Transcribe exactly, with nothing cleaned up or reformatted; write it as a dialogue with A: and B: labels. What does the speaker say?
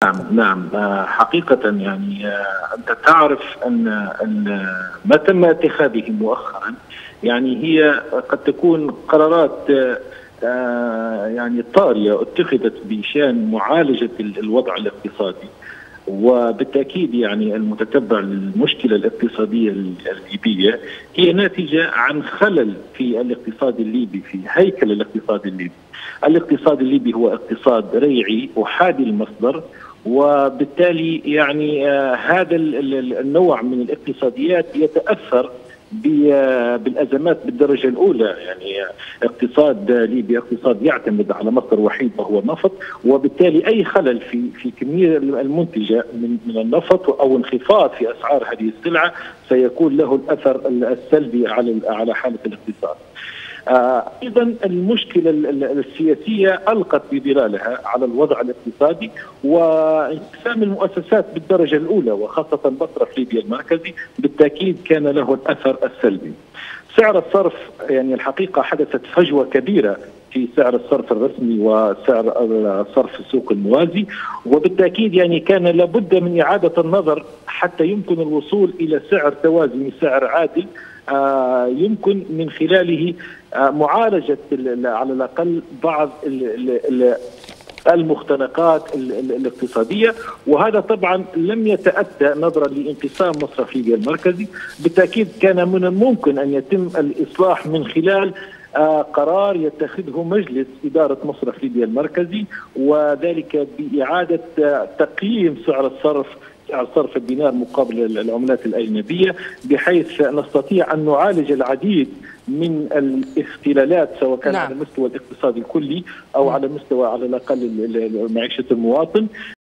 A: نعم نعم حقيقة يعني أنت تعرف أن ما تم اتخاذه مؤخرا يعني هي قد تكون قرارات يعني طارئة اتخذت بشأن معالجة الوضع الاقتصادي، وبالتأكيد يعني المتتبع للمشكلة الاقتصادية الليبية هي ناتجة عن خلل في الاقتصاد الليبي، في هيكل الاقتصاد الليبي. الاقتصاد الليبي هو اقتصاد ريعي أحادي المصدر، وبالتالي يعني آه هذا النوع من الاقتصاديات يتأثر بالأزمات بالدرجة الأولى. يعني اقتصاد ليبيا اقتصاد يعتمد على مصدر وحيد وهو النفط، وبالتالي أي خلل في في كمية المنتجة من من النفط أو انخفاض في أسعار هذه السلعة سيكون له الأثر السلبي على على حالة الاقتصاد. آه ايضا المشكله السياسيه القت بظلالها على الوضع الاقتصادي، وانقسام المؤسسات بالدرجه الاولى وخاصه مصرف ليبيا المركزي بالتاكيد كان له الاثر السلبي. سعر الصرف يعني الحقيقه حدثت فجوه كبيره في سعر الصرف الرسمي وسعر الصرف السوق الموازي، وبالتاكيد يعني كان لابد من اعاده النظر حتى يمكن الوصول الى سعر توازني، سعر عادل آه يمكن من خلاله آه معالجه على الاقل بعض المختنقات الاقتصاديه، وهذا طبعا لم يتاتى نظرا لانقسام مصرف ليبيا المركزي. بالتاكيد كان من الممكن ان يتم الاصلاح من خلال آه قرار يتخذه مجلس إدارة مصرف ليبيا المركزي، وذلك بإعادة آه تقييم سعر الصرف سعر صرف الدينار مقابل العملات الأجنبية، بحيث نستطيع أن نعالج العديد من الاختلالات سواء كان نعم. على مستوى الاقتصاد الكلي أو نعم. على مستوى على الأقل معيشة المواطن.